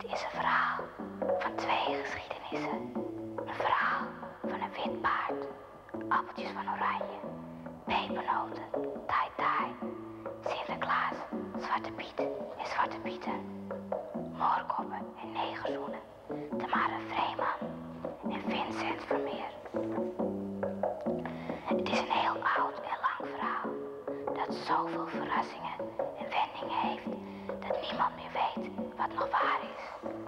is een verhaal van twee geschiedenissen. Een verhaal van een wit paard, appeltjes van oranje, pepernoten, tai-tai, Sinterklaas, Zwarte Piet en Zwarte Pieten, moorkoppen en negerzoenen, Tamara Vreeman en Vincent Vermeer. Het is een heel oud en lang verhaal dat zoveel verrassingen en wendingen heeft dat niemand meer weet wat nog waar is.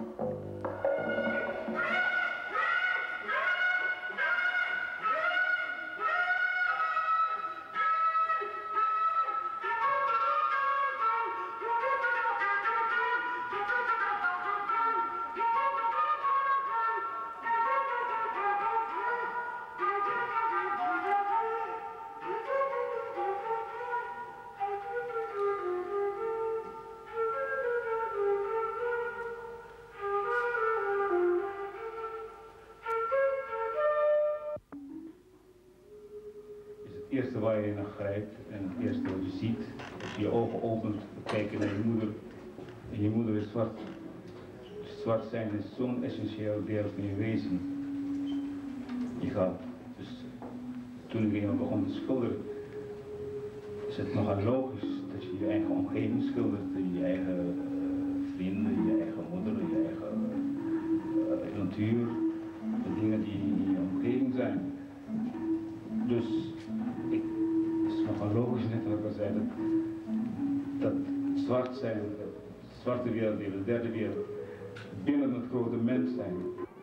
Het eerste waar je naar grijpt en het eerste wat je ziet, als je je ogen opent, kijken naar je moeder en je moeder is zwart. Zwart zijn is zo'n essentieel deel van je wezen. Je gaat, dus toen ik eenmaal begon te schilderen, is het nogal logisch dat je je eigen omgeving schildert, je eigen vrienden, je eigen moeder, je eigen natuur, de dingen die in je omgeving zijn. Dus het is nogal logisch, net wat ik al zei, dat zwart zijn, de zwarte wereld, de derde wereld, binnen het grote mens zijn.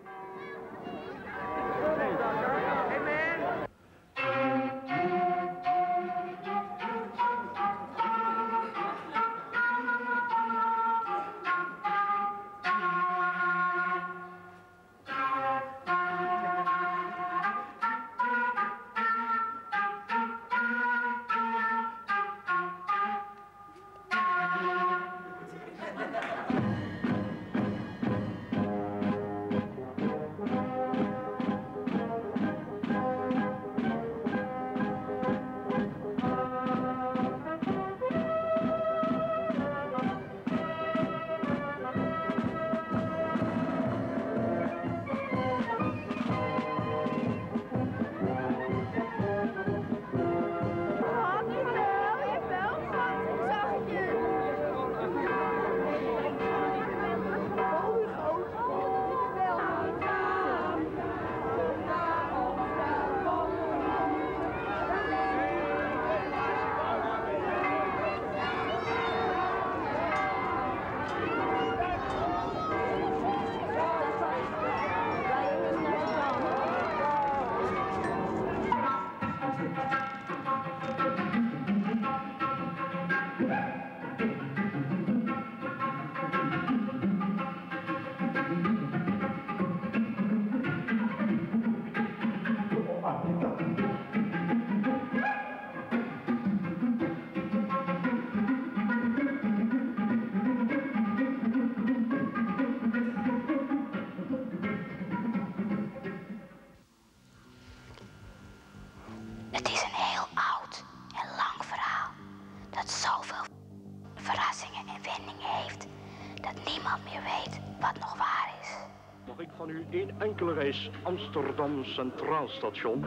Het is een heel oud en lang verhaal dat zoveel verrassingen en wendingen heeft dat niemand meer weet wat nog waar is. Mag ik van u één enkele reis Amsterdam Centraal Station?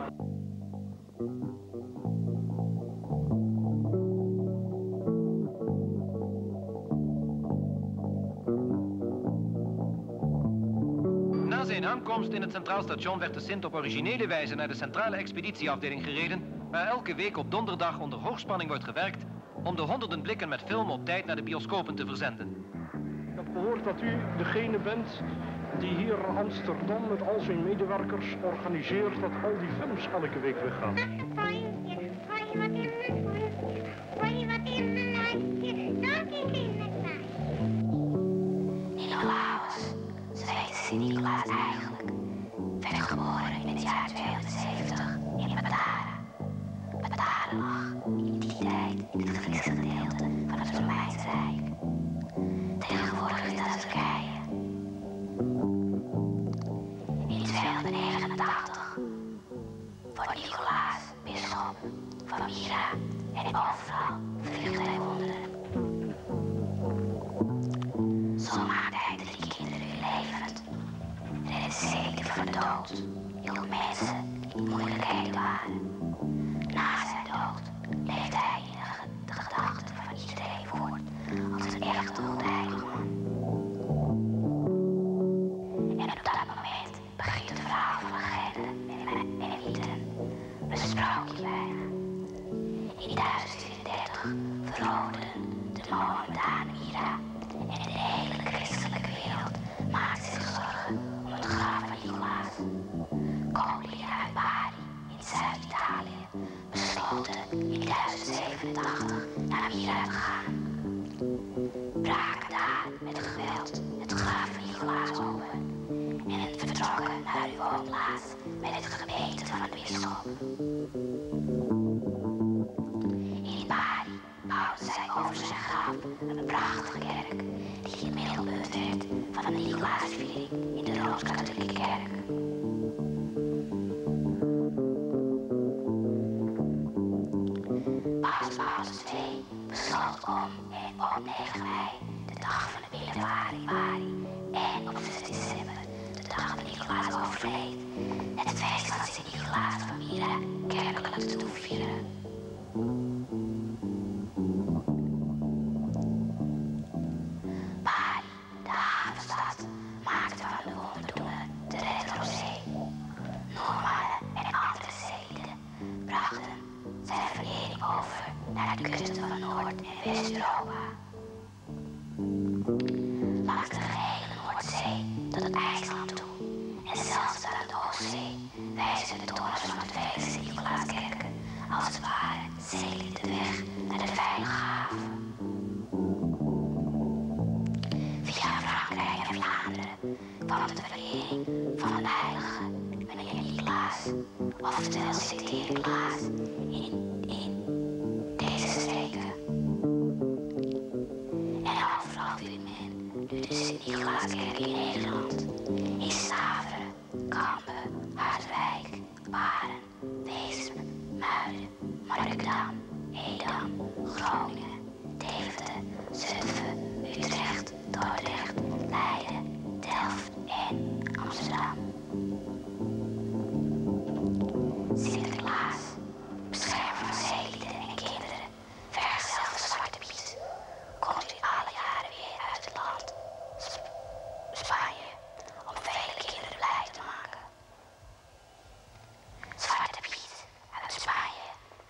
Na zijn aankomst in het Centraal Station werd de Sint op originele wijze naar de centrale expeditieafdeling gereden, waar elke week op donderdag onder hoogspanning wordt gewerkt om de honderden blikken met film op tijd naar de bioscopen te verzenden. Ik heb gehoord dat u degene bent die hier in Amsterdam met al zijn medewerkers organiseert dat al die films elke week weer gaan. Nicolaas, zo heet Sint-Nicolaas eigenlijk, werd geboren in het jaar 270 in Patara. Patara lag in die tijd in het Griekse gedeelte van het Romeinse Rijk. Tegenwoordig is dat Turkije. In 289 wordt Nicolaas bisschop van Myra en overal verricht hij wonderen. Zo maakte hij 3 keer dood hielp mensen die in moeilijkheden waren. Na zijn dood leefde hij in de gedachten van iedereen voort als een echte heilige man. En op dat moment begint het verhaal van Genne en Iten, een sprookje bijna. In 1034 veroverden de Mohammedanen Irak en de hele christelijke wereld maakte zich zorgen om het graf van Nicolaas. Koninklijken uit Bari in Zuid-Italië besloten in 1087 naar Irak te gaan. Braken daar met geweld het graf van Nicolaas open en vertrokken naar hun woonplaats met het geweten van een bisschop. In Bari bouwden zij over zijn graf een prachtige kerk die het middelpunt werd van de Nicolaasviering in de Rooms-Katholieke kerk. Paus Paulus II besloot om 9 mei, de dag van de Bari, en op 6 december, de dag van Nicolaas overleed, het feest van Sint Nicolaas van Myra kerkelijk te doen vieren. Bari, de havenstad, maakte van de wonderdoener de Red Rosé. Noormannen en andere zeelieden brachten zijn verering over naar de kusten van Noord- en West-Europa. Langs de gehele Noordzee tot het IJsland toe en zelfs aan de Oostzee wijzen de torens van het vele Sint-Nicolaaskerken als het ware zeelieden de weg naar de veilige haven. Via Frankrijk en Vlaanderen kwam de verering van een heilige, meneer Nicolaas, oftewel Sint-Nicolaas, in deze streken. En overal vindt men nu de Sint-Nicolaaskerk in Nederland, in Staveren, Kampen, Harderwijk, Baren, Weesp, Muiden, Monnikendam, Edam, Groningen, Deventer, Zutphen, Utrecht, Dordrecht, Leiden, Delft en Amsterdam. Sinterklaas, beschermer van zeelieden en kinderen, vergezeld de Zwarte Piet, komt u alle jaren weer uit het land Spanje om vele kinderen blij te maken. Zwarte Piet uit Spanje.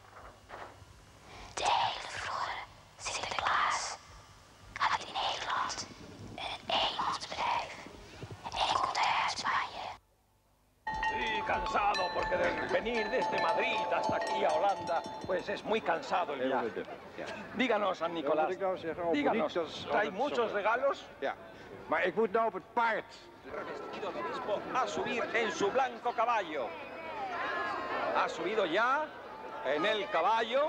De hele vroegere Sinterklaas had in Nederland een eenmansbedrijf en komt hij uit Spanje. Estoy cansado porque venir desde Madrid hasta aquí a Holanda, pues es muy cansado el viaje. Díganos, San Nicolás, díganos, ¿trae muchos regalos? Ja, maar ik moet nou op het paard. Revestido de obispo a subir en su blanco caballo. Ha subido ya en el caballo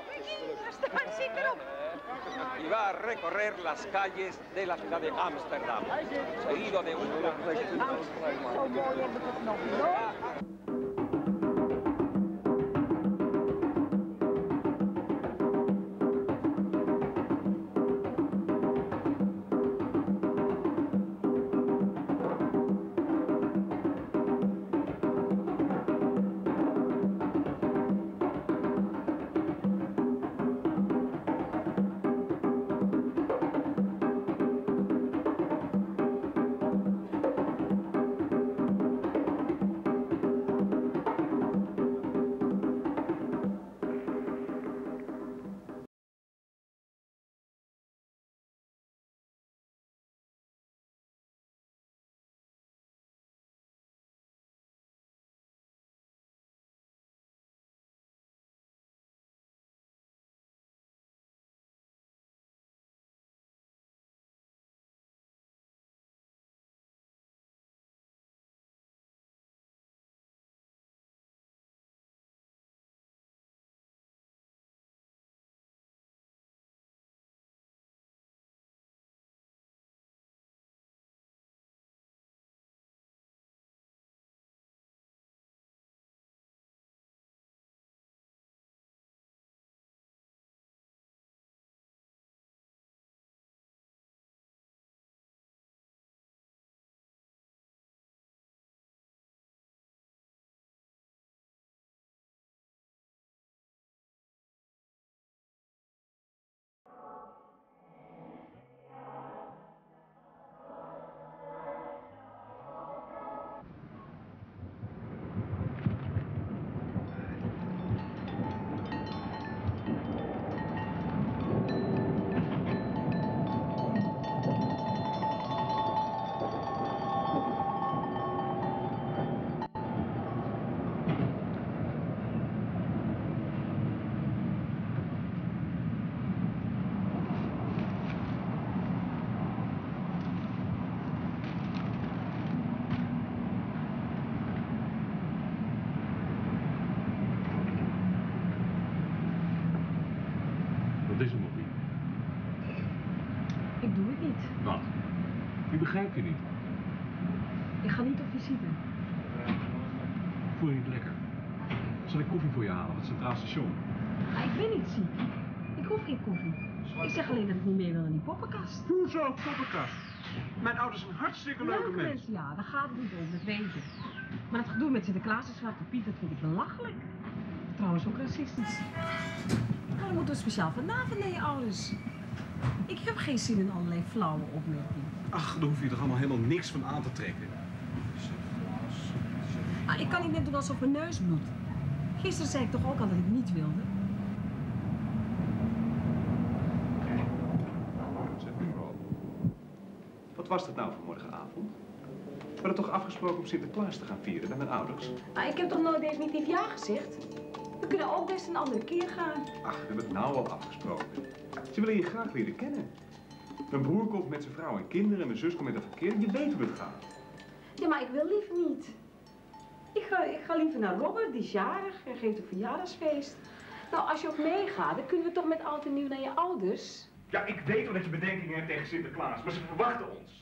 y va a recorrer las calles de la ciudad de Ámsterdam, seguido de un Ik doe het niet. Wat? Ik begrijp je niet. Ik ga niet op visite. Voel je niet lekker? Zal ik koffie voor je halen op het Centraal Station? Maar ik ben niet ziek. Ik hoef geen koffie. Ik zeg alleen dat ik niet meer wil in die poppenkast. Hoezo poppenkast? Mijn ouders zijn hartstikke leuke mensen. Ja, daar gaat het niet om, dat weet ik. Maar het gedoe met Sinterklaas en Zwarte Piet, dat vind ik belachelijk. Trouwens ook racistisch. Maar dan moeten we speciaal vanavond naar je ouders. Ik heb geen zin in allerlei flauwe opmerkingen. Ach, daar hoef je toch allemaal helemaal niks van aan te trekken. Ah, ik kan niet net doen alsof mijn neus bloedt. Gisteren zei ik toch ook al dat ik niet wilde. Wat was dat nou voor morgenavond? We hadden toch afgesproken om Sinterklaas te gaan vieren bij mijn ouders? Ah, ik heb toch nooit definitief ja gezegd? We kunnen ook best een andere keer gaan. Ach, we hebben het nou al afgesproken. Ze willen je graag leren kennen. Mijn broer komt met zijn vrouw en kinderen en mijn zus komt met een verkeer. Je weet hoe het gaat. Ja, maar ik wil liever niet. Ik ga liever naar Robert, die is jarig en geeft een verjaardagsfeest. Nou, als je ook meegaat, dan kunnen we toch met oud en nieuw naar je ouders. Ja, ik weet wel dat je bedenkingen hebt tegen Sinterklaas, maar ze verwachten ons.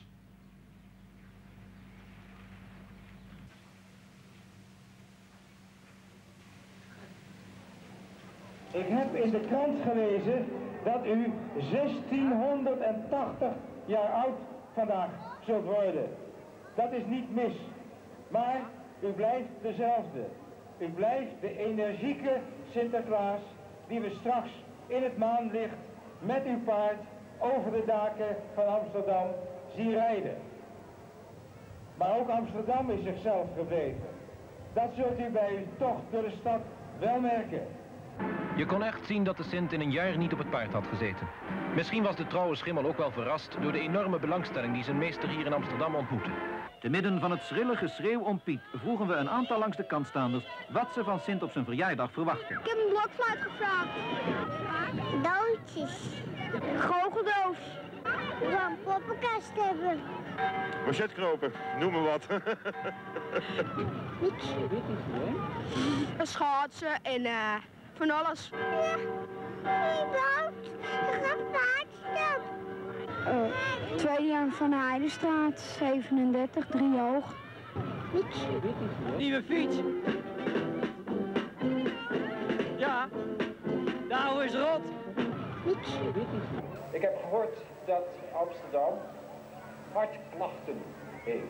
Ik heb in de krant gelezen dat u 1680 jaar oud vandaag zult worden. Dat is niet mis. Maar u blijft dezelfde. U blijft de energieke Sinterklaas die we straks in het maanlicht met uw paard over de daken van Amsterdam zien rijden. Maar ook Amsterdam is zichzelf gebleven. Dat zult u bij uw tocht door de stad wel merken. Je kon echt zien dat de Sint in een jaar niet op het paard had gezeten. Misschien was de trouwe schimmel ook wel verrast door de enorme belangstelling die zijn meester hier in Amsterdam ontmoette. Te midden van het schrille geschreeuw om Piet vroegen we een aantal langs de kantstaanders wat ze van Sint op zijn verjaardag verwachten. Ik heb een blokfluit gevraagd. Doodjes. Goocheldoos. We gaan een poppenkast hebben. Machetknopen, noem maar wat. Niks. Een schaatsen en van alles. Ja, wie bouwt? We gaan paardstap. Tweede jaar van de Heidestraat, 37, 3 hoog. Niks. Nieuwe fiets. Ja, de oude is rot. Niks. Ik heb gehoord dat Amsterdam hartklachten heeft.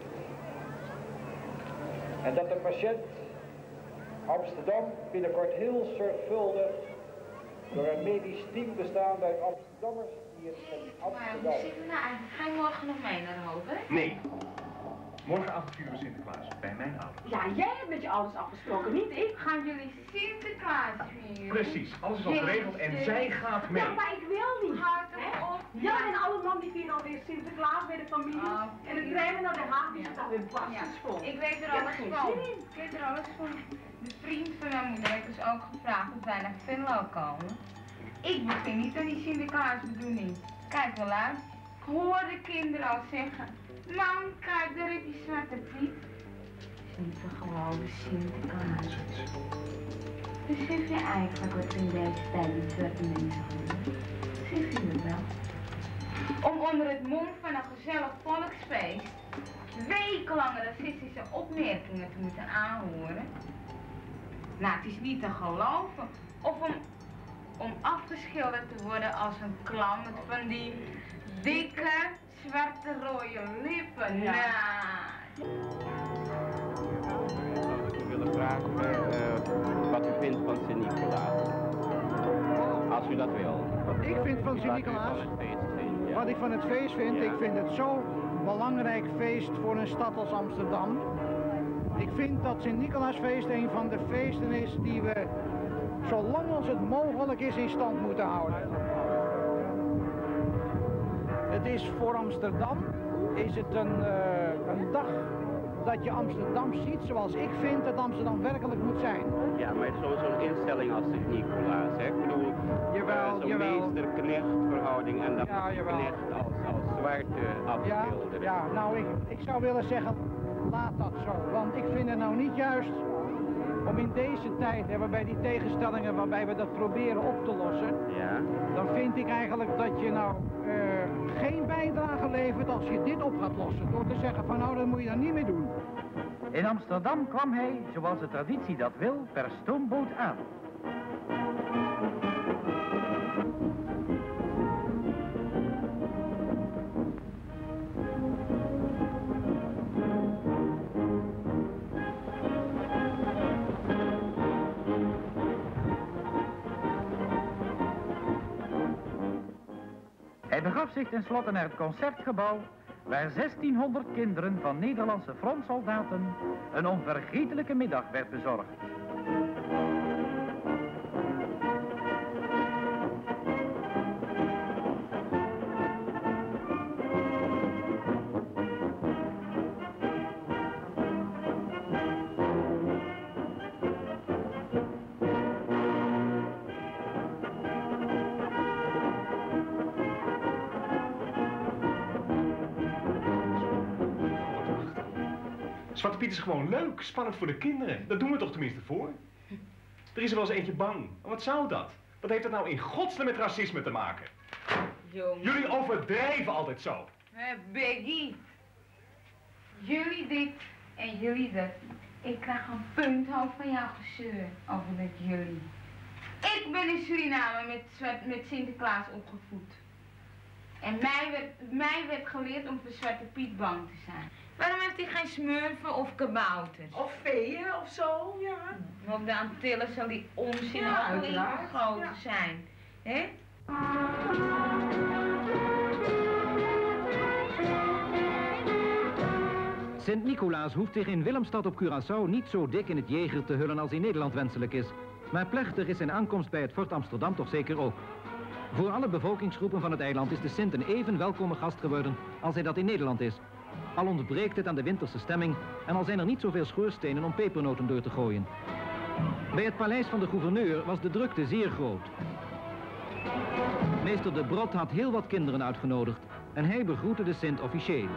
En dat de patiënt Amsterdam binnenkort heel zorgvuldig door een medisch team bestaande uit Amsterdammers die het in Amsterdam... Maar hoe zit het nou eigenlijk? Ga je morgen nog mee naar Robert? Nee. Morgenavond vieren we Sinterklaas bij mijn ouders. Ja, jij hebt met je ouders afgesproken, niet ik. Gaan jullie Sinterklaas vieren? Precies, alles is al geregeld en zij gaat mee. Ja, maar ik wil niet. Houd toch op. Ja, en alle man die vieren alweer Sinterklaas bij de familie. En de treinen naar Den Haag, die zit daar weer vol. Ik weet er alles van. Ik weet er alles van. De vriend van mijn moeder heeft dus ook gevraagd of wij naar Venlo komen. Ik begin niet aan die Sinterklaasbedoeling. Kijk wel uit. Ik hoor de kinderen al zeggen. Mam, kijk, daar heb je Zwarte Piet. Niet de gewone Sinterklaas. Besef je eigenlijk wat in deze tijd met zwarte mensen gebeuren? Besef je het wel? Om onder het mom van een gezellig volksfeest wekenlange racistische opmerkingen te moeten aanhoren? Nou, het is niet te geloven. Of om afgeschilderd te worden als een klam met van die dikke, zwarte, rode lippen. Ja. Nou. Ik wil vragen wat u vindt van Sint-Nicolaas. Als u dat wil. Wat ik vind van Sint-Nicolaas, wat ik van het feest vind, ik vind het zo'n belangrijk feest voor een stad als Amsterdam. Ik vind dat Sint-Nicolaasfeest een van de feesten is die we zolang als het mogelijk is in stand moeten houden. Het is voor Amsterdam, is het een dag dat je Amsterdam ziet zoals ik vind dat Amsterdam werkelijk moet zijn. Ja, maar het is sowieso een instelling als Sint-Nicolaas, hè? Ik bedoel, zo'n meester-knecht-verhouding en dat knecht als zwarte afbeelden. Ja, nou ik zou willen zeggen, laat dat zo, want ik vind het nou niet juist om in deze tijd, en waarbij die tegenstellingen, waarbij we dat proberen op te lossen, dan vind ik eigenlijk dat je nou geen bijdrage levert als je dit op gaat lossen. Door te zeggen van nou, dat moet je dan niet meer doen. In Amsterdam kwam hij, zoals de traditie dat wil, per stoomboot aan. Hij begaf zich tenslotte naar het concertgebouw, waar 1600 kinderen van Nederlandse frontsoldaten een onvergetelijke middag werd bezorgd. Zwarte Piet is gewoon leuk, spannend voor de kinderen. Dat doen we toch tenminste voor? Er is er wel eens eentje bang. Maar wat zou dat? Wat heeft dat nou in godsnaam met racisme te maken? Jongen. Jullie overdrijven altijd zo. Biggie. Jullie dit en jullie dat. Ik krijg een punthoofd van jouw gezeur over dat jullie. Ik ben in Suriname met Sinterklaas opgevoed. En mij werd geleerd om voor Zwarte Piet bang te zijn. Waarom heeft hij geen smurfen of kabouters? Of veeën of zo, ja. Op de Antillen zal die onzin ook even groter zijn, hè? Sint-Nicolaas hoeft zich in Willemstad op Curaçao niet zo dik in het jeger te hullen als in Nederland wenselijk is. Maar plechtig is zijn aankomst bij het Fort Amsterdam toch zeker ook. Voor alle bevolkingsgroepen van het eiland is de Sint een even welkome gast geworden als hij dat in Nederland is. Al ontbreekt het aan de winterse stemming en al zijn er niet zoveel schoorstenen om pepernoten door te gooien. Bij het paleis van de gouverneur was de drukte zeer groot. Meester de Brot had heel wat kinderen uitgenodigd en hij begroette de Sint officieel.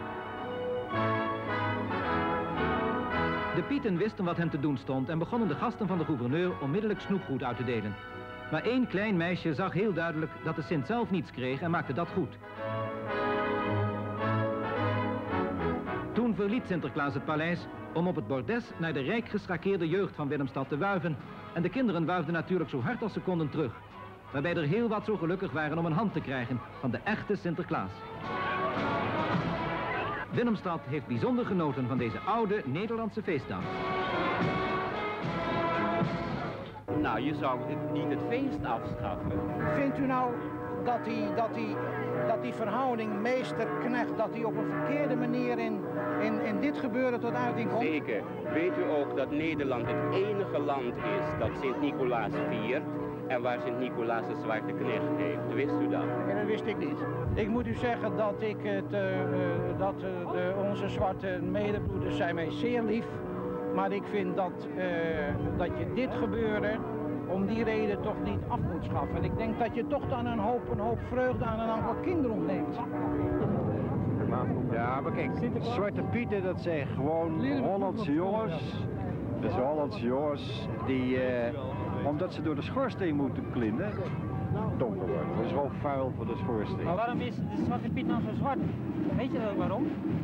De Pieten wisten wat hen te doen stond en begonnen de gasten van de gouverneur onmiddellijk snoepgoed uit te delen. Maar één klein meisje zag heel duidelijk dat de Sint zelf niets kreeg en maakte dat goed. Toen verliet Sinterklaas het paleis om op het bordes naar de rijk geschakeerde jeugd van Willemstad te wuiven. En de kinderen wuifden natuurlijk zo hard als ze konden terug. Waarbij er heel wat zo gelukkig waren om een hand te krijgen van de echte Sinterklaas. Willemstad heeft bijzonder genoten van deze oude Nederlandse feestdag. Nou, je zou niet het feest afschaffen. Vindt u nou dat die verhouding meester-knecht, dat die op een verkeerde manier in dit gebeuren tot uiting komt? Zeker. Weet u ook dat Nederland het enige land is dat Sint-Nicolaas viert en waar Sint-Nicolaas een zwarte knecht heeft? Wist u dat? Ja, dat wist ik niet. Ik moet u zeggen dat onze zwarte medebroeders zijn mij zeer lief. Maar ik vind dat je dit gebeuren om die reden toch niet af moet schaffen. En ik denk dat je toch dan een hoop vreugde aan een aantal kinderen ontneemt. Ja, maar kijk, Zwarte Pieten, dat zijn gewoon Hollandse jongens. Dat zijn Hollandse jongens die, omdat ze door de schoorsteen moeten klimmen, donker worden. Dat is gewoon vuil voor de schoorsteen. Maar waarom is de Zwarte Piet nou zo zwart? Weet je wel waarom?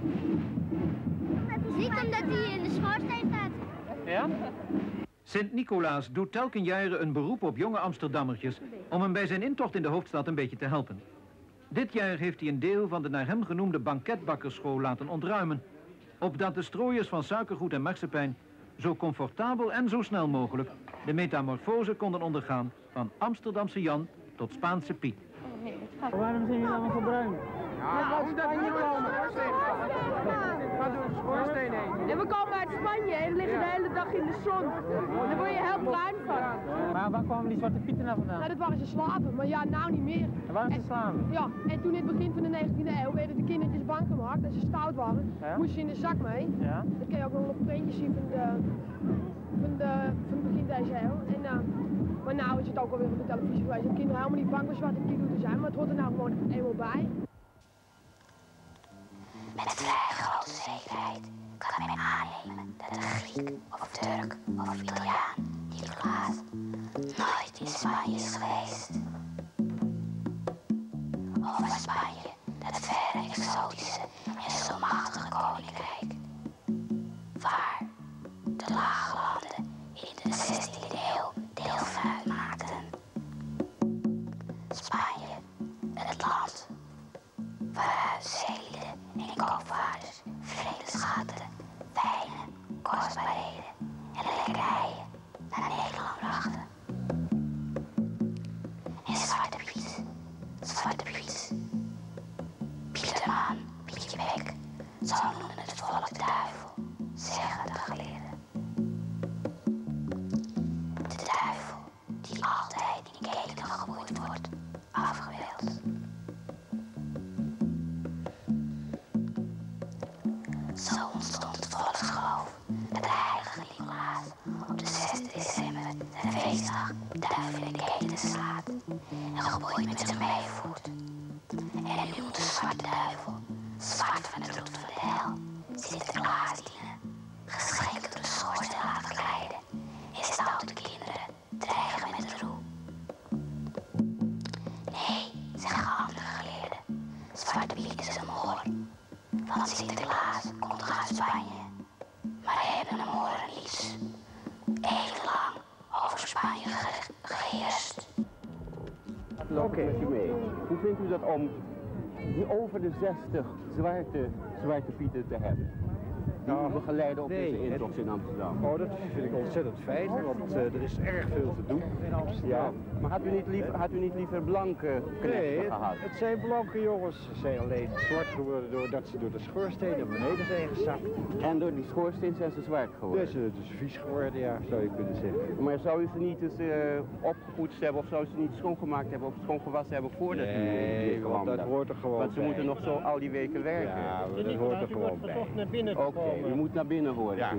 Ziek omdat hij in de schoorsteen staat. Ja? Sint-Nicolaas doet telken jaren een beroep op jonge Amsterdammertjes om hem bij zijn intocht in de hoofdstad een beetje te helpen. Dit jaar heeft hij een deel van de naar hem genoemde banketbakkersschool laten ontruimen, opdat de strooiers van suikergoed en marsepein zo comfortabel en zo snel mogelijk de metamorfose konden ondergaan van Amsterdamse Jan tot Spaanse Piet. Waarom zijn jullie allemaal zo bruin? Ja, omdat we komen. Ga door de schoorsteen heen. En we komen uit Spanje en liggen de hele dag in de zon. Daar word je heel bruin van. Maar waar kwamen die Zwarte Pieten nou vandaan? Nou, dat waren ze slaven, maar ja, nou niet meer. En waren ze slaven? Ja, en toen in het begin van de 19e eeuw werden de kindertjes bang gemaakt. Als ze stout waren, moesten ze in de zak mee. Ja? Dat kun je ook nog op printjes zien van het begin deze eeuw. Maar nou is het ook alweer op de televisie geweest. Dat kinderen helemaal niet bang voor Zwarte Pieten te zijn, maar het hoort er nou gewoon eenmaal bij. Met vrij grote zekerheid kan men aannemen dat de Griek of Turk of Italiaan Nicolaas nooit in Spanje is geweest. Over Spanje, dat verre, exotische en zo machtige koninkrijk, waar de lage landen in de 16e eeuw deel van uitmaakten. Spanje, het land waaruit zeelieden en koopvaarders vredeschatten, wijnen, kostbaarheden en lekkernijen naar Nederland brachten. En Zwarte Piet, Pieterman, Pietje Bek, zo noemden het volk de duivel, zeggen de geleerden. De duivel die altijd in ketenen geboeid wordt, afgebeeld. Zo ontstond het volksgeloof dat de heilige Nicolaas op de 6 december, de feestdag, duiven in de ketenen slaat en geboeid met zich meevoert. En nu moet de zwarte duivel, zwart van het bloed van de hel, Sinterklaas dienen, geschenken door de schoorsteen laten glijden en stoute kinderen dreigen met de roe. Nee, zeggen andere geleerden, Zwarte Piet is een moor, want Sinterklaas komt uit Spanje, maar hebben de moren niets even lang over Spanje geheerst. Oké. Hoe vindt u dat om over de 60 zwarte Pieten te hebben? Die begeleiden op deze intocht in Amsterdam. Oh, dat vind ik ontzettend fijn, want er is erg veel te doen in Amsterdam. Ja, maar had u niet liever blanke knechten gehad? Het zijn blanke jongens. Ze zijn alleen zwart geworden doordat ze door de schoorsteen naar beneden zijn gezakt. En door die schoorsteen zijn ze zwart geworden? Ze zijn dus vies geworden, ja, zou je kunnen zeggen. Maar zou u ze niet eens opgepoetst hebben of zou u ze niet schoongemaakt hebben of schoongewassen hebben voordat u nee, want dat hoort er gewoon want ze moeten nog zo al die weken werken. Ja, dat hoort er gewoon bij. Oké, u moet naar binnen horen. Ja.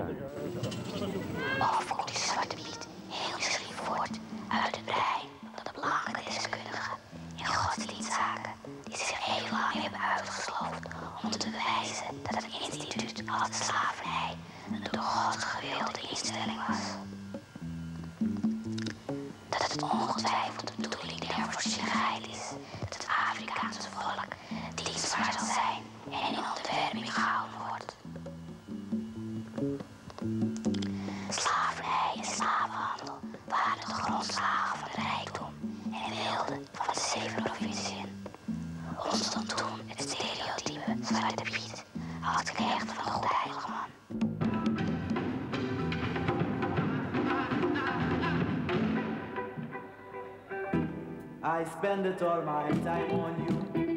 Of komt die Zwarte Piet heel misschien voort uit het brein van de blanke deskundigen in godsdienstzaken die zich heel lang hebben uitgesloofd om te bewijzen dat het instituut als de slavernij een door God gewilde instelling was. Dat het ongetwijfeld de bedoeling der voorzienigheid is dat het Afrikaanse volk dienstbaar zal zijn en in onderwerping gehouden wordt. Slavernij en slavenhandel waren de grondslagen van de rijkdom en weelde van de 7 provinciën. Ontstond toen het stereotype Zwarte Piet als knecht van de godheilige man. I spend it all my time on you.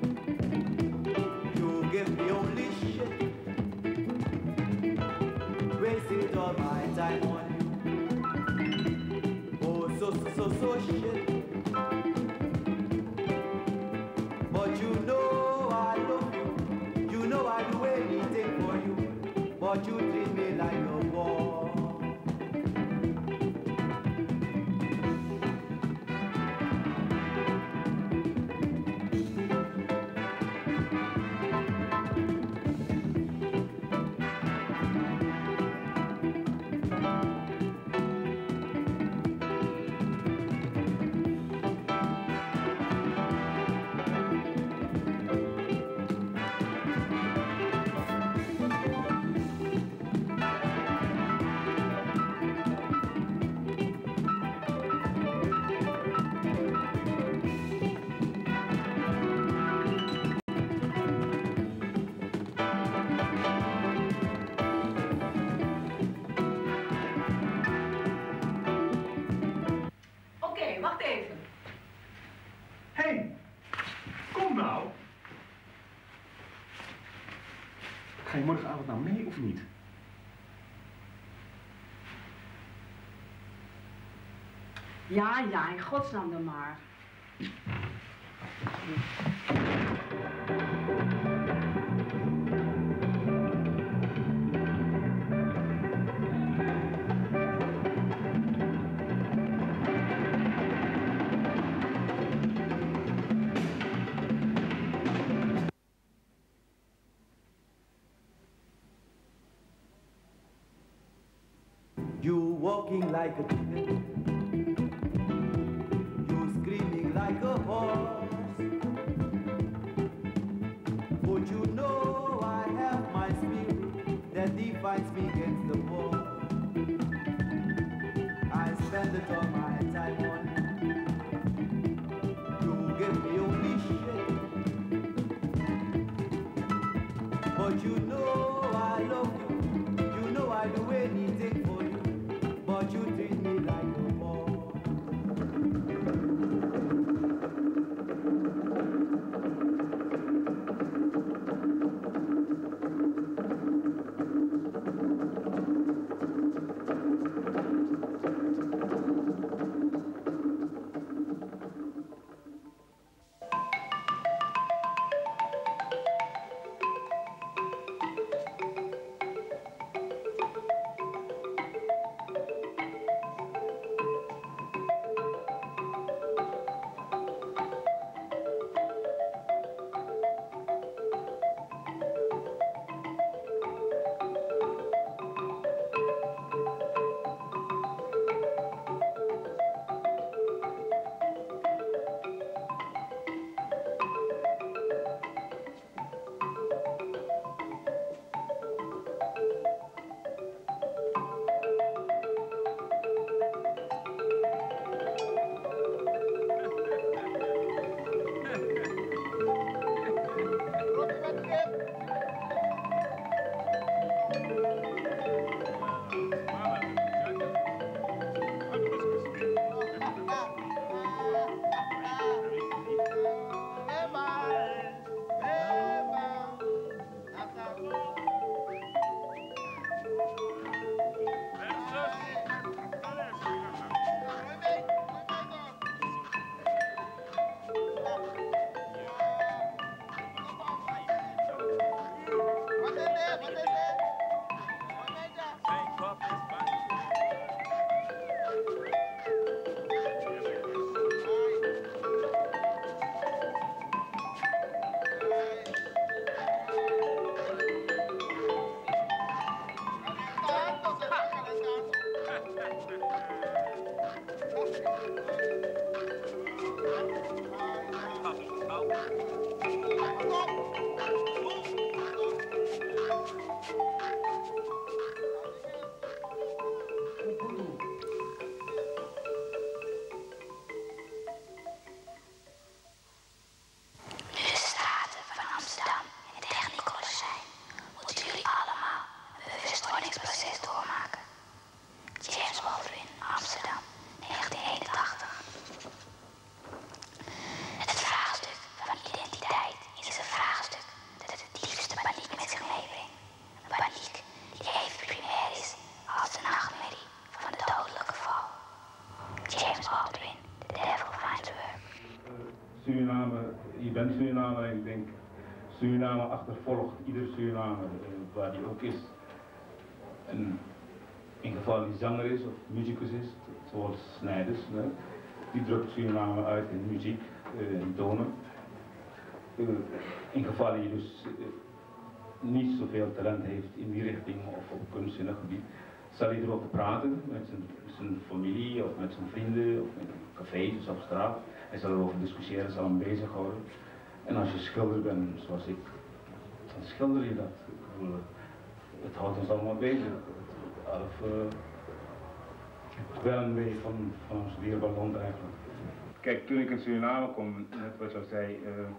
You give me only shit. Wasted all my time on you. Oh, so shit. But you know I love you. You know I do anything for you. But you treat me like a wall. Wacht even. Hé, kom nou. Ga je morgenavond nou mee of niet? Ja, in godsnaam dan maar. walking like a chicken. You screaming like a horse. But you know I have my spirit that defines me against the wall. I spend it all my time on you. You give me only shit. But you know I love you. You know I do anything for you. But you treat me like a ball. Suriname, je bent Surinamer en ik denk, Suriname achtervolgt ieder Surinamer waar die ook is. En in geval die zanger is of muzikus is, zoals Snijders, die drukt Suriname uit in muziek, in tonen. In geval je dus niet zoveel talent heeft in die richting of op kunstzinnig gebied, zal hij erover praten met zijn familie of met zijn vrienden of in cafés of op straat. Hij zal erover discussiëren, zal hem bezighouden. En als je schilder bent, zoals ik, dan schilder je dat. Het houdt ons allemaal bezig. Het wel een beetje van ons dierbaar land eigenlijk. Kijk, toen ik in Suriname kwam, net wat je zei,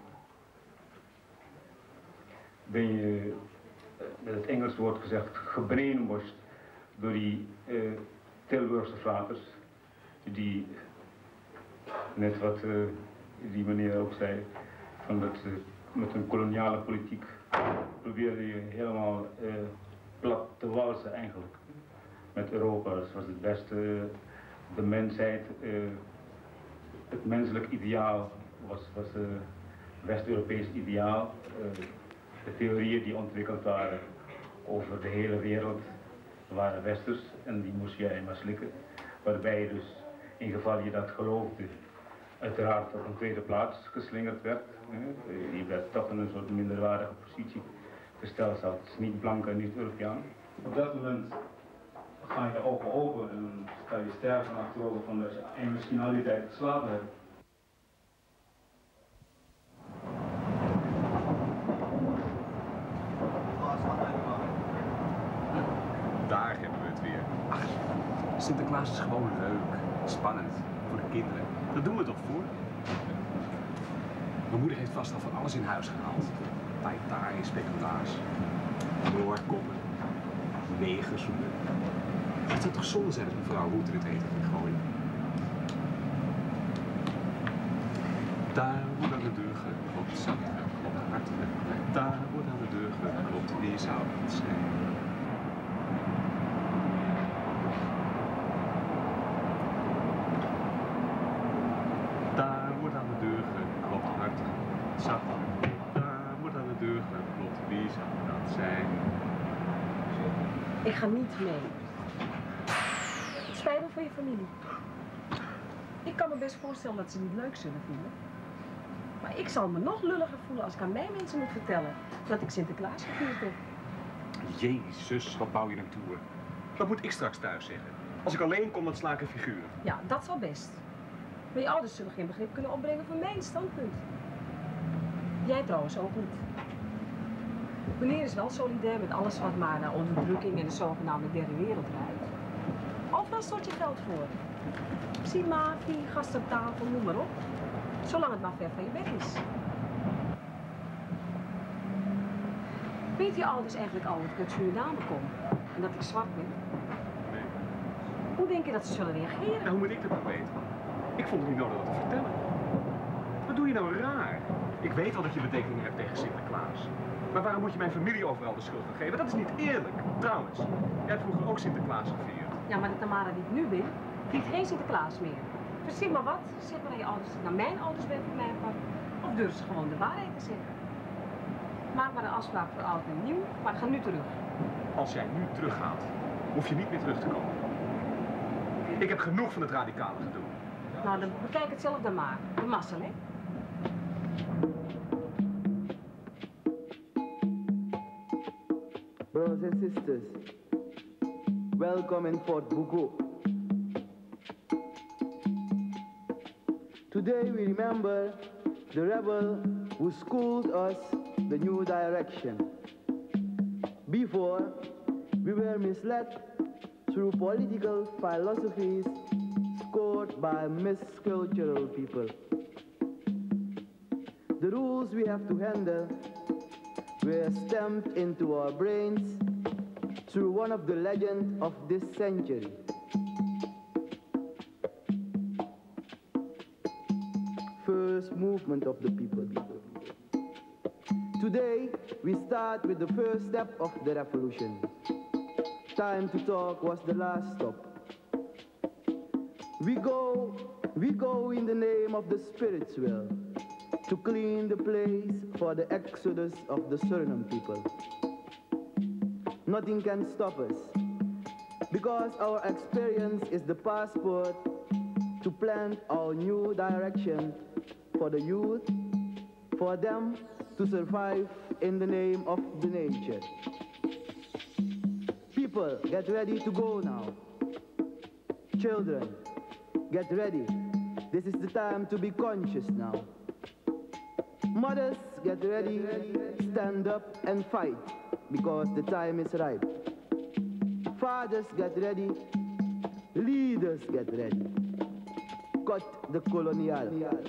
ben je, met het Engels woord gezegd, gebrainwashed door die Tilburgse fraters, die net wat die meneer ook zei, van dat met een koloniale politiek probeerde je helemaal plat te walsen eigenlijk. Met Europa, dat was het beste, de mensheid, het menselijk ideaal was West-Europees ideaal. De theorieën die ontwikkeld waren over de hele wereld waren westers en die moest jij maar slikken. Waarbij je dus, in geval je dat geloofde, uiteraard op een tweede plaats geslingerd werd. Je werd toch in een soort minderwaardige positie gesteld als niet blank en niet Europeaan. Op dat moment gaan je ogen open en dan sta je sterk van achterover van dat je en misschien al die tijd geslapen hebt. Daar hebben we het weer. Ach, Sinterklaas is gewoon leuk, spannend, voor de kinderen. Dat doen we toch voor? Mijn moeder heeft vast al van alles in huis gehaald. Taai, speculaas, moorkoppen, negerzoenen. Het zou toch zonde zijn als mevrouw Roeter het eten ging gooien? Daar wordt aan de deur geklopt, zacht geklopt, hartelijk. Daar wordt aan de deur geklopt, wie zou het zijn? Daar wordt aan de deur geklopt, hartelijk, zacht. Daar wordt aan de deur geklopt, wie zou dat zijn? Ik ga niet mee. Het spijt me voor je familie. Ik kan me best voorstellen dat ze het niet leuk zullen vinden. Maar ik zal me nog lulliger voelen als ik aan mijn mensen moet vertellen dat ik Sinterklaas gevierd heb. Jezus, wat bouw je een toer? Wat moet ik straks thuis zeggen? Als ik alleen kom, dan sla ik een figuur. Ja, dat zal best. Maar je ouders zullen geen begrip kunnen opbrengen voor mijn standpunt. Jij trouwens ook niet. Meneer is wel solidair met alles wat maar naar onderdrukking en de zogenaamde derde wereld rijdt. Overal stort je geld voor. Simafi, gast op tafel, noem maar op. Zolang het maar ver van je bed is. Weet je ouders eigenlijk al dat ik uit Suriname kom? En dat ik zwart ben? Nee. Hoe denk je dat ze zullen reageren? Nou, hoe moet ik dat nou weten? Ik vond het niet nodig dat te vertellen. Wat doe je nou raar? Ik weet al dat je betekening hebt tegen Sinterklaas. Maar waarom moet je mijn familie overal de schuld gaan geven? Dat is niet eerlijk. Trouwens, jij hebt vroeger ook Sinterklaas gevierd. Ja, maar de Tamara die ik nu ben, viert geen Sinterklaas meer. Verzin maar wat, zeg maar aan je ouders dat ik naar mijn ouders ben voor mijn part. Of durf ze gewoon de waarheid te zeggen. Maak maar een afspraak voor oud en nieuw, maar ga nu terug. Als jij nu teruggaat, hoef je niet meer terug te komen. Ik heb genoeg van het radicale gedoe. Nou, dan bekijk het zelf dan maar. De massa, hè? Brothers and sisters, welcome in Fort Bugo. Today we remember the rebel who schooled us the new direction. Before, we were misled through political philosophies scored by miscultural people. The rules we have to handle were stamped into our brains through one of the legends of this century. First movement of the people. Today, we start with the first step of the revolution. Time to talk was the last stop. We go in the name of the Spirit's will, to clean the place for the exodus of the Suriname people. Nothing can stop us, because our experience is the passport to plant our new direction for the youth, for them to survive in the name of the nature. People, get ready to go now. Children, get ready. This is the time to be conscious now. Mothers, get ready, stand up and fight, because the time is ripe. Fathers, get ready, leaders, get ready. Cut the colonial.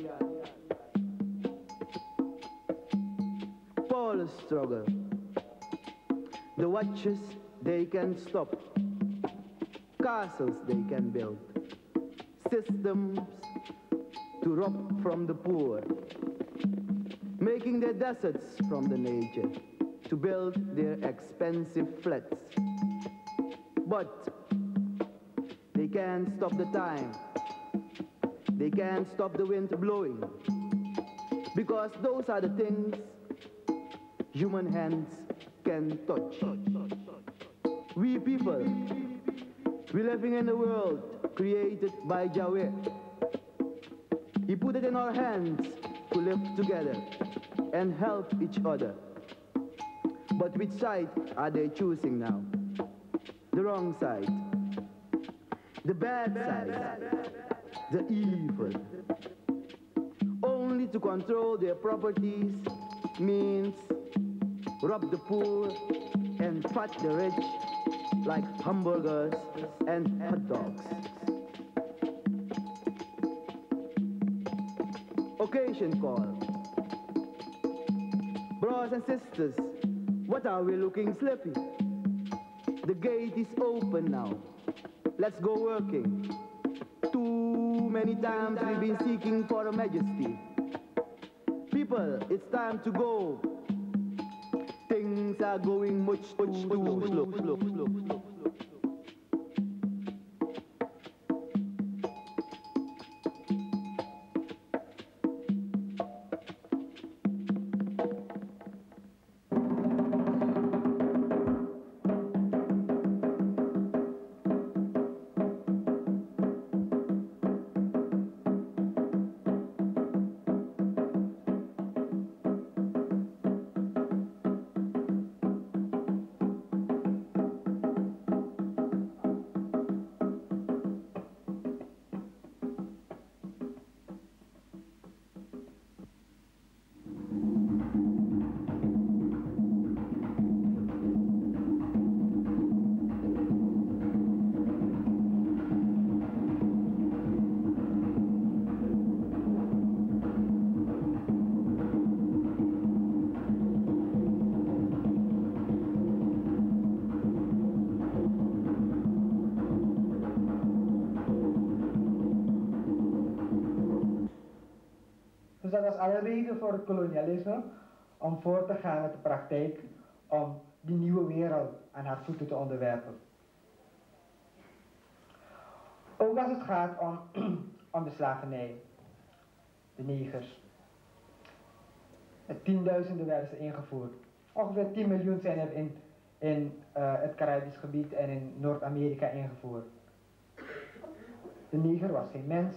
Paul's struggle. The watches they can stop. Castles they can build. Systems to rob from the poor. Making their deserts from the nature to build their expensive flats. But they can't stop the time. They can't stop the wind blowing. Because those are the things human hands can touch. We people, we're living in a world created by Yahweh. He put it in our hands to live together and help each other. But which side are they choosing now? The wrong side. the bad side, the evil. Only to control their properties means rob the poor and fat the rich like hamburgers and hot dogs. Occasion call. Brothers and sisters, what are we looking sleepy? The gate is open now. Let's go working. Too many times we've been seeking for a majesty. People, it's time to go. Things are going much too slow. Dat was alle reden voor het kolonialisme om voort te gaan met de praktijk om die nieuwe wereld aan haar voeten te onderwerpen. Ook als het gaat om de slavernij, de negers. Met tienduizenden werden ze ingevoerd. Ongeveer 10 miljoen zijn er in het Caribisch gebied en in Noord-Amerika ingevoerd. De neger was geen mens.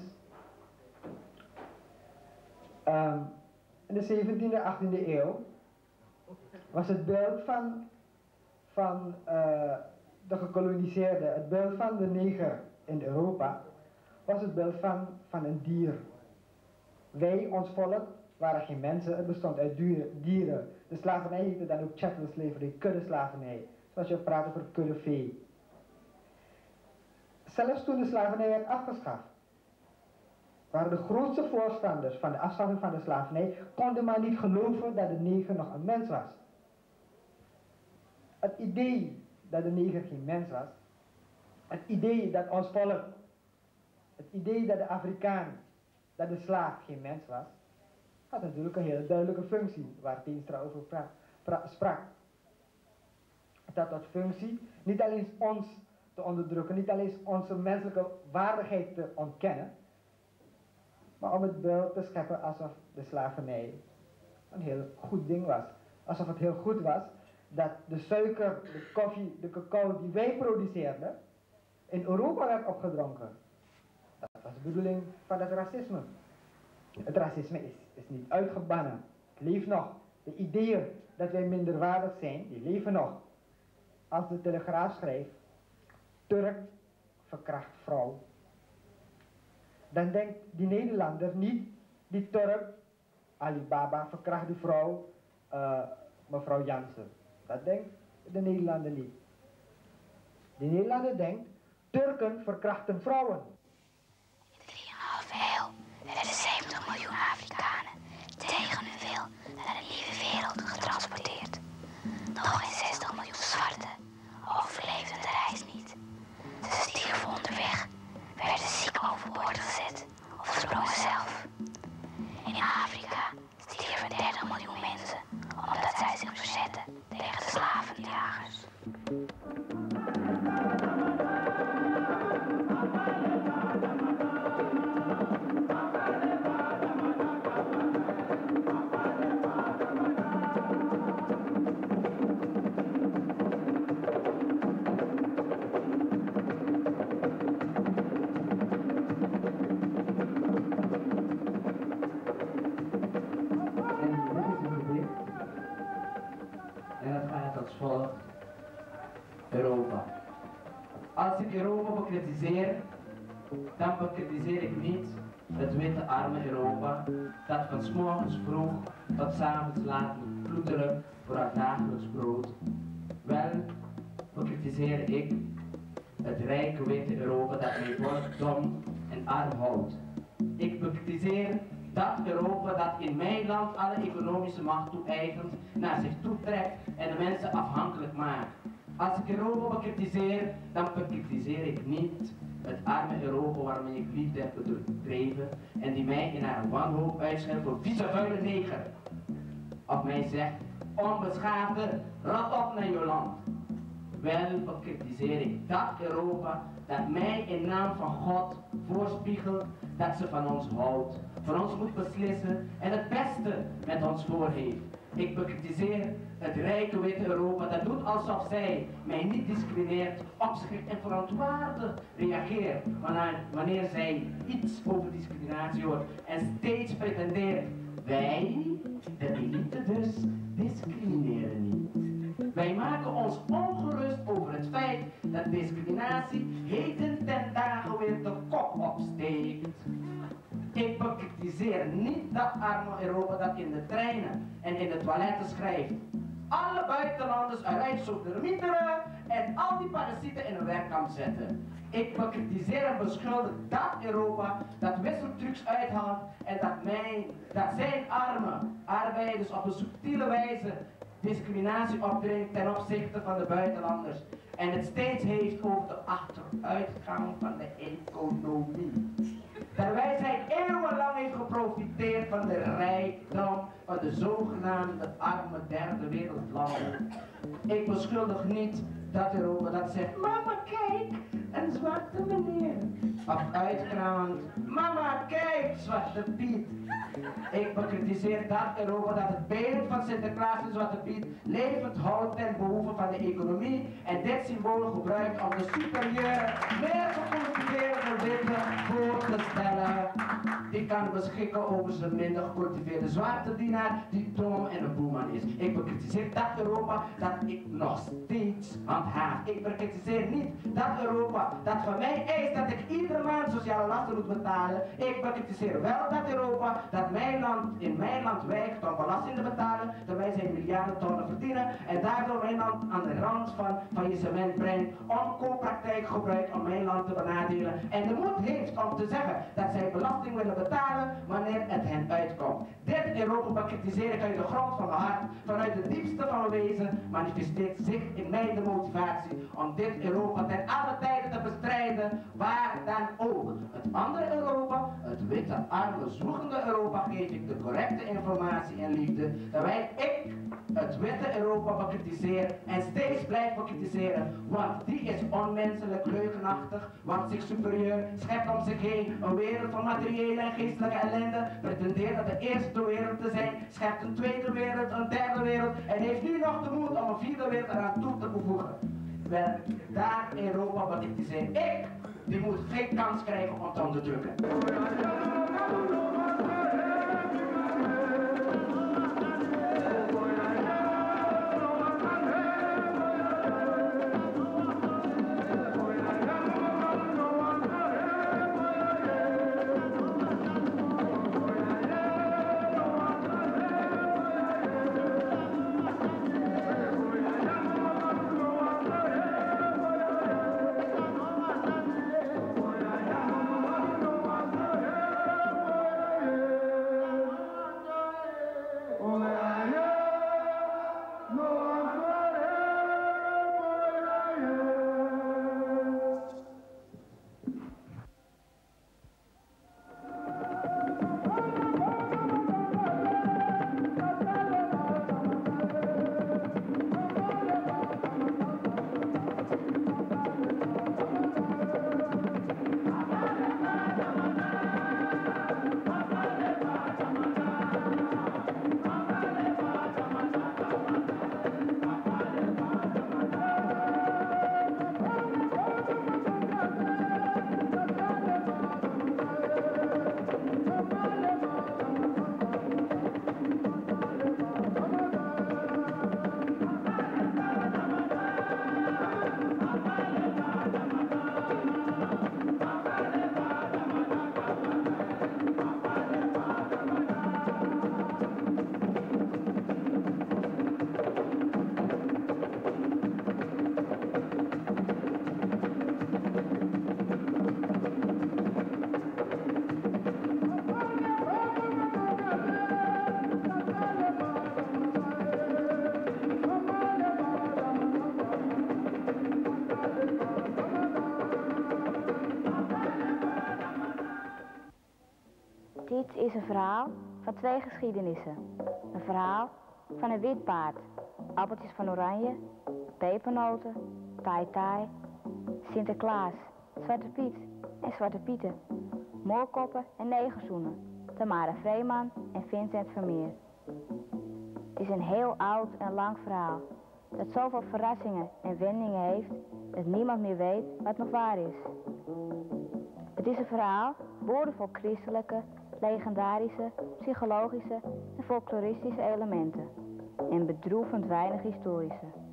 In de 17e, 18e eeuw was het beeld van de gekoloniseerde, het beeld van de neger in Europa, was het beeld van een dier. Wij, ons volk, waren geen mensen, het bestond uit dieren. De slavernij heette dan ook chattel slavery, kuddeslavernij, zoals je praat over kuddevee. Zelfs toen de slavernij werd afgeschaft, waren de grootste voorstanders van de afschaffing van de slavernij, konden maar niet geloven dat de neger nog een mens was. Het idee dat de neger geen mens was, het idee dat ons volk, het idee dat de Afrikaan, dat de slaaf geen mens was, had natuurlijk een hele duidelijke functie, waar Teenstra over sprak. Dat had functie niet alleen ons te onderdrukken, niet alleen onze menselijke waardigheid te ontkennen, maar om het beeld te scheppen alsof de slavernij een heel goed ding was. Alsof het heel goed was dat de suiker, de koffie, de cacao die wij produceerden, in Europa werd opgedronken. Dat was de bedoeling van het racisme. Het racisme is niet uitgebannen. Het leeft nog. De ideeën dat wij minderwaardig zijn, die leven nog. Als de Telegraaf schrijft, Turk verkracht vrouw, dan denkt die Nederlander niet, die Turk, Alibaba verkracht die vrouw, mevrouw Jansen. Dat denkt de Nederlander niet. De Nederlander denkt, Turken verkrachten vrouwen. In 3,5 eeuw werden 70 miljoen Afrikanen tegen hun wil naar een nieuwe wereld getransporteerd. Nog geen 60 miljoen zwarten overleefden de reis niet. Ze stierven onderweg, werden ziek overboord gezet of sprongen zelf. In Afrika stierven 30 miljoen mensen omdat zij zich verzetten tegen de slavenjagers. Europa. Als ik Europa bekritiseer, dan bekritiseer ik niet het witte arme Europa dat van 's morgens vroeg tot 's avonds laat moet ploeteren voor haar dagelijks brood. Wel bekritiseer ik het rijke witte Europa dat mij volk dom en arm houdt. Ik bekritiseer dat Europa dat in mijn land alle economische macht toe-eigent, naar zich toetrekt en de mensen afhankelijk maakt. Als ik Europa bekritiseer, dan bekritiseer ik niet het arme Europa waarmee ik liefde heb bedreven en die mij in haar wanhoop uitscheldt voor vieze vuile neger. Of mij zegt, onbeschaafde, rot op naar je land. Wel bekritiseer ik dat Europa dat mij in naam van God voorspiegelt dat ze van ons houdt, van ons moet beslissen en het beste met ons voor heeft. Ik bekritiseer het rijke witte Europa dat doet alsof zij mij niet discrimineert, opschrikt en verontwaardigd reageert wanneer zij iets over discriminatie hoort en steeds pretendeert. Wij, de elite dus, discrimineren niet. Wij maken ons ongerust over het feit dat discriminatie heden ten dagen weer de kop opsteekt. Ik bekritiseer niet dat arme Europa dat in de treinen en in de toiletten schrijft. Alle buitenlanders eruit sodomieteren en al die parasieten in een werkkamp zetten. Ik bekritiseer en beschuldig dat Europa dat wisseltrucs uithaalt en dat zijn arme arbeiders op een subtiele wijze discriminatie opdringt ten opzichte van de buitenlanders. En het steeds heeft over de achteruitgang van de economie. Terwijl zij eeuwenlang heeft geprofiteerd van de rijkdom van de zogenaamde arme derde wereldlanden. Ik beschuldig niet dat Europa dat zegt, mama kijk, een zwarte meneer. Of uitkraamt, mama kijk, Zwarte Piet. Ik bekritiseer dat Europa dat het beeld van Sinterklaas en Zwarte Piet levend houdt ten behoeve van de economie en dit symbool gebruikt om de superieure, meer gecultiveerde witte voor te stellen. Die kan beschikken over zijn minder gecultiveerde zwarte dienaar die dom en een boeman is. Ik bekritiseer dat Europa dat ik nog steeds handhaaf. Ik bekritiseer niet dat Europa dat van mij eist dat ik iedere maand sociale lasten moet betalen. Ik bekritiseer wel dat Europa dat in mijn land weigert om belasting te betalen, terwijl zij miljarden tonnen verdienen en daardoor mijn land aan de rand van faillissement brengt, omkooppraktijk gebruikt om mijn land te benadelen en de moed heeft om te zeggen dat zij belasting willen betalen wanneer het hen uitkomt. Dit Europa bekritiseer ik uit de grond van mijn hart, vanuit het diepste van mijn wezen manifesteert zich in mij de motivatie om dit Europa ten alle tijden te bestrijden, waar dan ook. Het andere Europa, het witte, arme, zwoegende Europa, geef ik de correcte informatie en liefde, terwijl ik het witte Europa bekritiseer en steeds blijf bekritiseren, want die is onmenselijk leugenachtig, want zich superieur, schept om zich heen een wereld van materiële en geestelijke ellende, pretendeert dat de eerste wereld te zijn, schept een tweede wereld, een derde wereld en heeft nu nog de moed om een vierde wereld eraan toe te bevoegen. Wel, daar Europa bekritiseer ik, die moet geen kans krijgen om te onderdrukken. is een verhaal van twee geschiedenissen. Een verhaal van een wit paard, appeltjes van oranje, pepernoten, tai-tai, Sinterklaas, Zwarte Piet en Zwarte Pieten, moorkoppen en negerzoenen, Tamara Vreeman en Vincent Vermeer. Het is een heel oud en lang verhaal, dat zoveel verrassingen en wendingen heeft, dat niemand meer weet wat nog waar is. Het is een verhaal boordevol christelijke, legendarische, psychologische en folkloristische elementen en bedroevend weinig historische.